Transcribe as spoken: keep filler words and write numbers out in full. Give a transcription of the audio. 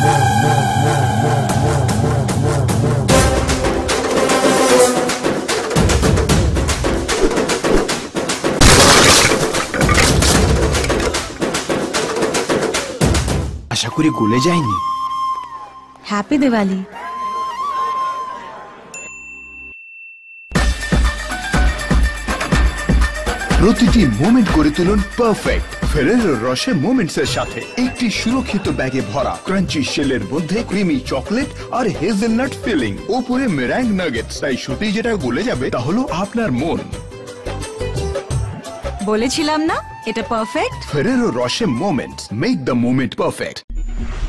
আশা করি গলে যায়নি। হ্যাপি দিওয়ালি। প্রতিটি মোমেন্ট করে তুলুন পারফেক্ট ফেরেরো রশে মোমেন্টস এর সাথে। একটি সুরক্ষিত ব্যাগে ভরা ক্রাঞ্চি শেলের মধ্যে ক্রিমি চকলেট আর হেজেলনাট ফিলিং, ওপরে মেরাং নাগেটস। তাই সত্যি যেটা গলে যাবে তা হলো আপনার মন। বলেছিলাম না এটা perfect. Ferrero Rocher moments, make the moment perfect.